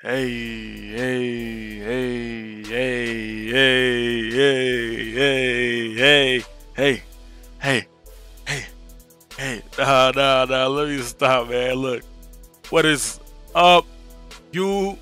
Hey, hey, hey, hey, hey, hey, hey, hey, hey, hey, hey, hey. Nah, let me stop, man. Look, what is up, YouTube?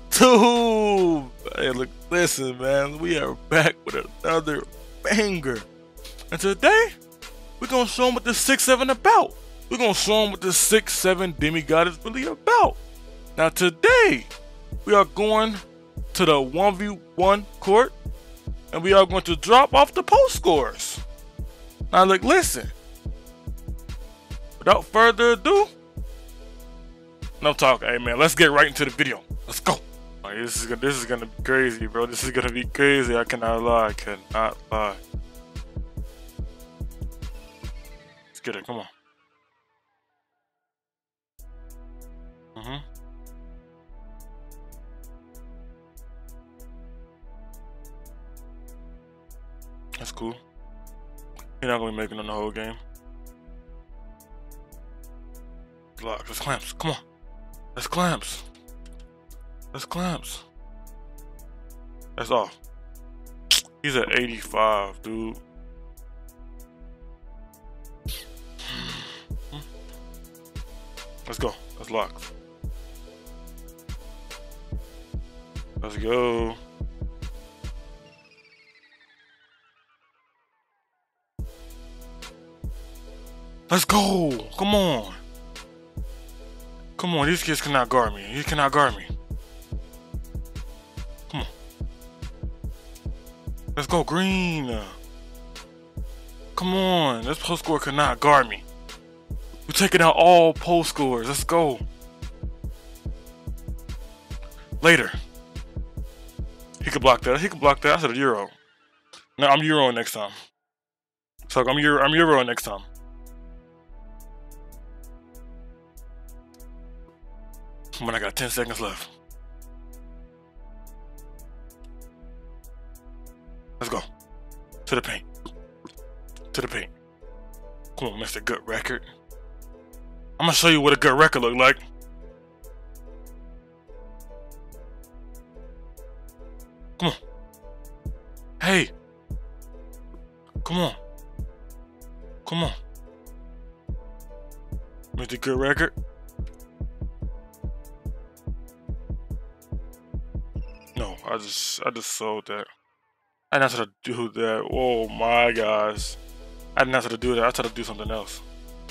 Hey, look, listen, man. We are back with another banger. And today, we're gonna show them what the 6-7 about. We're gonna show them what the 6-7 demigod is really about. Now today, we are going to the 1v1 court, and we are going to drop off the post scores. Now look, listen. Without further ado, no talk. Hey man, let's get right into the video. Let's go. Right, this is gonna be crazy, bro. This is gonna be crazy. I cannot lie. I cannot lie. Let's get it. Come on. That's cool. You're not gonna be making on the whole game. Lock. That's clamps. Come on. That's clamps. That's clamps. That's off. He's at 85, dude. Let's go. That's locked. Let's go. Let's go! Come on! Come on, these kids cannot guard me. You cannot guard me. Come on. Let's go, green! Come on, this post score cannot guard me. We're taking out all post scores. Let's go. Later. He could block that. He could block that. I said a Euro. No, I'm Euro next time. So I'm Euro next time. When I got 10 seconds left. Let's go. To the paint. To the paint. Come on, Mr. Good Record. I'm gonna show you what a good record look like. Come on. Hey. Come on. Come on. Mr. Good Record. No, I just sold that. I didn't have to do that. Oh my gosh. I didn't have to do that. I tried to do something else.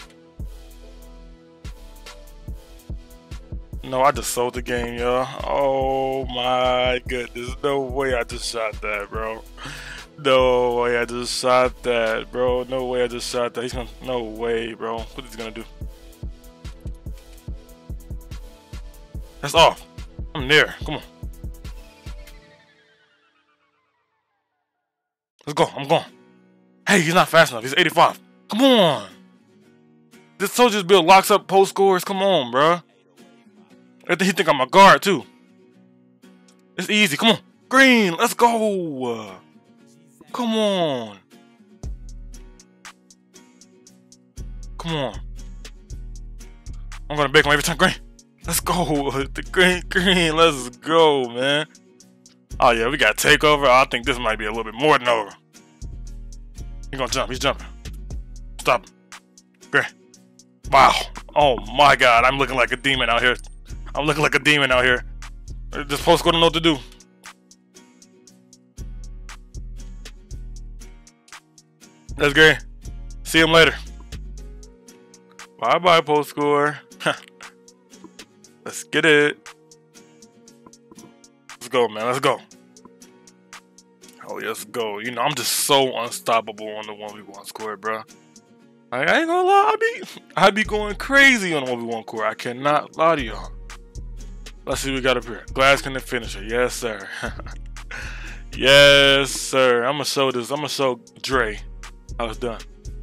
No, I just sold the game, y'all. Oh my goodness. No way I just shot that, bro. No way I just shot that, bro. No way I just shot that. He's gonna, no way, bro. What is he gonna do? That's off. I'm there. Come on. Let's go. I'm going. Hey, he's not fast enough. He's 85. Come on. This soldier's build locks up post scores. Come on, bro. I think he think I'm a guard too. It's easy. Come on. Green. Let's go. Come on. Come on. I'm gonna bake him every time. Green. Let's go. The green. Let's go, man. Oh yeah, we got takeover. I think this might be a little bit more than over. He's gonna jump. He's jumping. Stop him. Great. Wow. Oh my God. I'm looking like a demon out here. I'm looking like a demon out here. This post score don't know what to do. That's great. See him later. Bye bye, post score. Let's get it. Let's go, man. Let's go. Oh, let's go. You know, I'm just so unstoppable on the 1v1 score, bro. I ain't gonna lie. I be going crazy on the 1v1 court. I cannot lie to y'all. Let's see what we got up here. Glass Cannon finisher. Yes, sir. Yes, sir. I'm gonna show this. I'm gonna show Dre how it's done.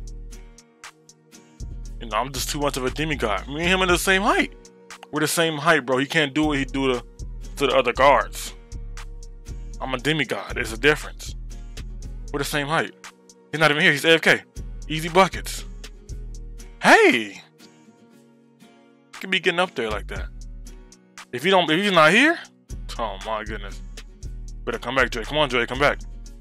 You know, I'm just too much of a demigod. Me and him are the same height. We're the same height, bro. He can't do what he do to the other guards. I'm a demigod. There's a difference. We're the same height. He's not even here. He's AFK. Easy buckets. Hey! He could be getting up there like that. If he's not here, Oh my goodness. Better come back, Joey. Come on, Joey, come back.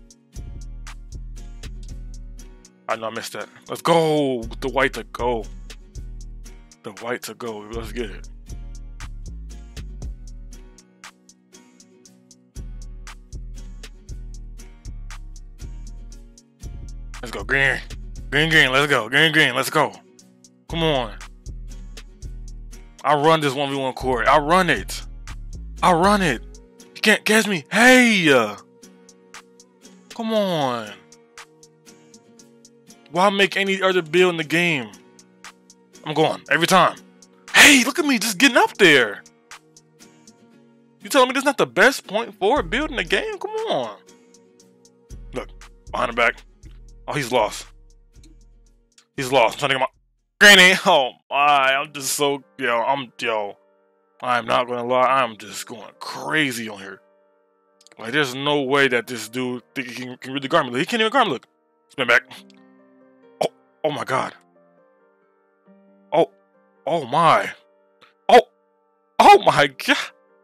I know I missed that. Let's go. The white to go. The white to go. Let's get it. Let's go. Green. Green, green. Let's go. Green, green. Let's go. Come on. I run this 1v1 court. I run it. I run it. You can't catch me. Hey. Come on. Why make any other build in the game? I'm going every time. Hey, look at me just getting up there. You telling me this is not the best point forward build in the game? Come on. Look, behind the back. Oh, he's lost. He's lost. I'm trying to get my granny. Oh my, I'm just so I'm not gonna lie, I'm just going crazy on here. Like, there's no way that this dude think he can really guard me. He can't even guard me. Look, spin back. Oh my god. Oh my. Oh my god.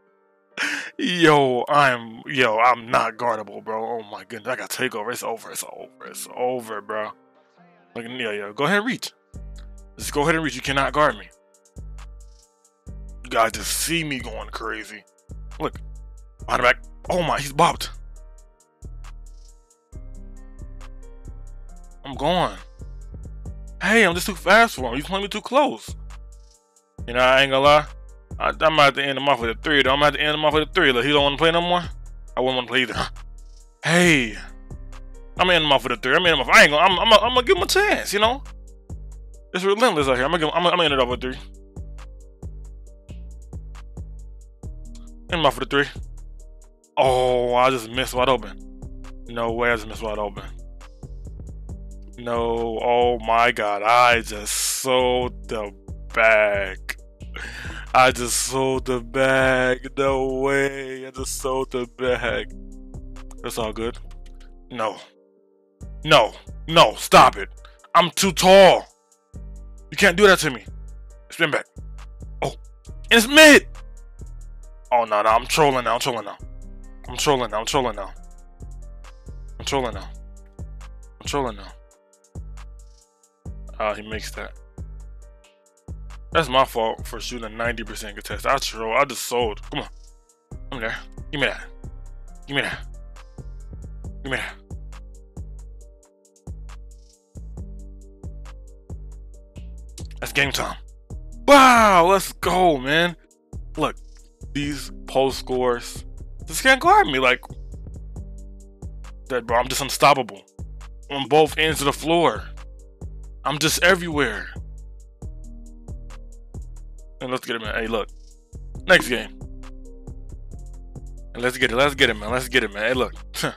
I'm not guardable, bro. Oh my goodness, I got takeover. It's over. It's over, bro. Like, yeah. Go ahead and reach. Just go ahead and reach. You cannot guard me. You guys just see me going crazy. Look, behind the back. Oh my, he's bopped. I'm going. Hey, I'm just too fast for him. He's playing me too close. You know, I ain't gonna lie. I'm at the end of him off with a 3, though. I'm at the end of him off with a 3. Look, he don't want to play no more. I wouldn't want to play either. Hey, I'm ending him off with a 3. I'm gonna give him a chance, you know? It's relentless out here. I'm gonna end it off with a 3. End him off with a 3. Oh, I just missed wide open. No way, I just missed wide open. No, oh my god, I just sold the bag. I just sold the bag. No way, I just sold the bag. That's all good. No, stop it. I'm too tall. You can't do that to me. Spin back. Oh, and it's mid. Oh no, I'm trolling now. I'm trolling now. He makes that. That's my fault for shooting a 90% contest. I troll. I just sold. Come on. I'm there. Give me that. That's game time. Wow, let's go, man. Look, these post scores just can't guard me like that, bro. I'm just unstoppable on both ends of the floor. I'm just everywhere. And let's get it, man. Hey, look. Next game. And let's get it, man. Hey, look.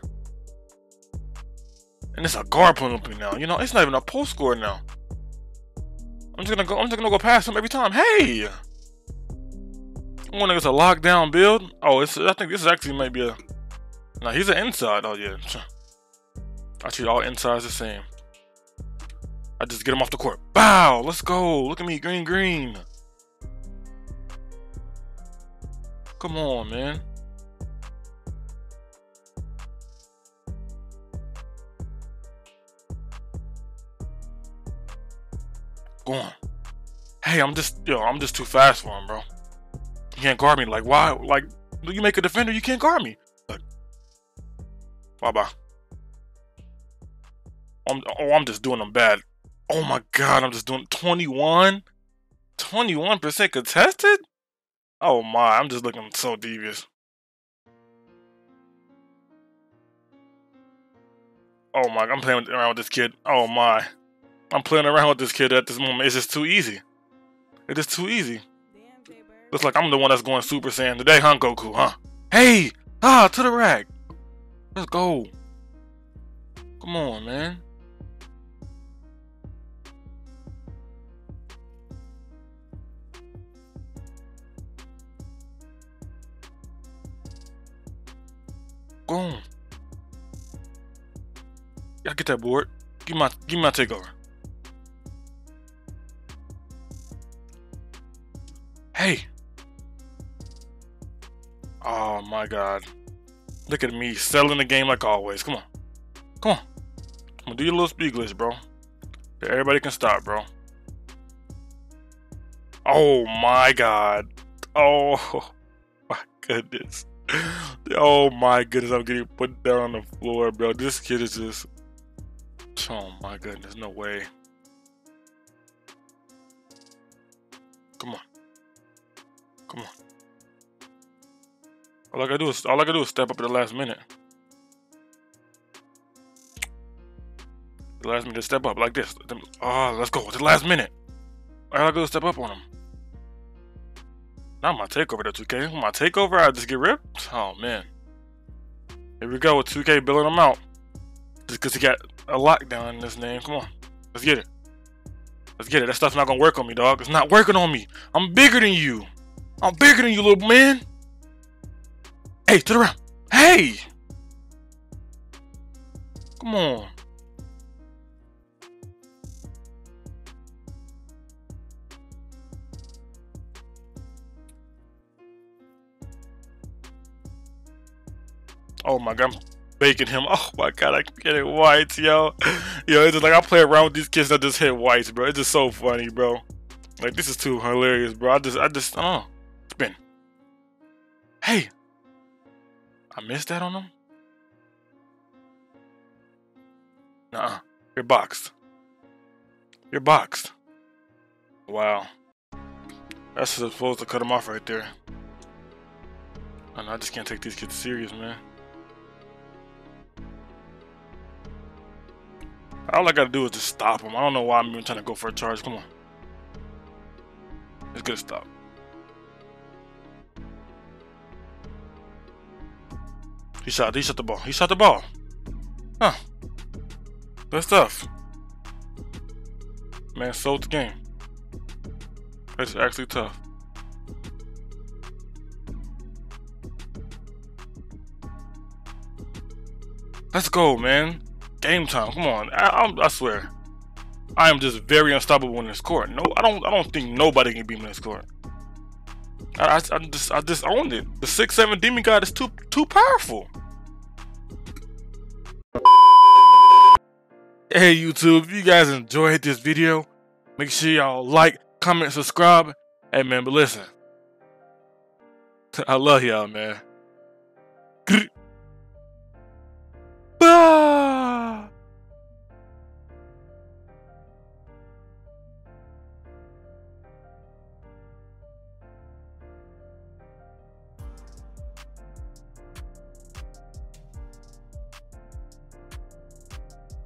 And it's a guard penalty now. You know, it's not even a post score now. I'm just gonna go past him every time. Hey! I want to get a lockdown build. Oh, I think this is actually maybe a. Nah, he's an inside. Oh yeah. I treat all insides the same. I just get him off the court. Bow! Let's go. Look at me, green. Come on, man. Go on. Hey, I'm just too fast for him, bro. You can't guard me. Like, why? Like, you make a defender, you can't guard me. Look. Bye. I'm just doing them bad. Oh my god, I'm just doing 21% contested. Oh my, I'm just looking so devious. Oh my, I'm playing around with this kid. Oh my, I'm playing around with this kid at this moment. It's just too easy. It is too easy. Looks like I'm the one that's going Super Saiyan today, huh, Goku, huh? Hey! To the rack. Let's go. Come on, man. Boom. Y'all get that board. Give me my takeover. Hey. Oh my god. Look at me selling the game like always. Come on. Come on. I'm gonna do your little speed glitch, bro. Everybody can stop, bro. Oh my god. Oh my goodness. Oh my goodness, I'm getting put down on the floor, bro. This kid is just... Oh my goodness, no way. Come on. Come on. All I gotta do is step up at the last minute. The last minute, step up like this. Oh, let's go. It's the last minute. All I gotta do is step up on him. Not my takeover, though, 2K. My takeover, I just get ripped. Oh man. Here we go with 2K billing him out. Just because he got a lockdown in his name. Come on. Let's get it. Let's get it. That stuff's not gonna work on me, dog. It's not working on me. I'm bigger than you. I'm bigger than you, little man. Hey, to the round. Hey! Come on. Oh my god, I'm baking him. Oh my god, I get it whites, yo. Yo, it's just like I play around with these kids that just hit whites, bro. It's just so funny, bro. Like, this is too hilarious, bro. I don't know. Spin. Hey! I missed that on him? Nuh-uh. You're boxed. You're boxed. Wow. That's supposed to cut him off right there. I just can't take these kids serious, man. All I gotta do is just stop him. I don't know why I'm even trying to go for a charge. Come on. Let's get a stop. He shot the ball. He shot the ball. Huh. Good stuff. Man sold the game. That's actually tough. Let's go, man. Game time. Come on. I swear. I am just very unstoppable in this court. No, I don't think nobody can beat me in this court. I just owned it. The 6'7" demon god is too powerful. Hey YouTube, if you guys enjoyed this video, make sure y'all like, comment, subscribe. Hey man, but listen. I love y'all, man. Bye.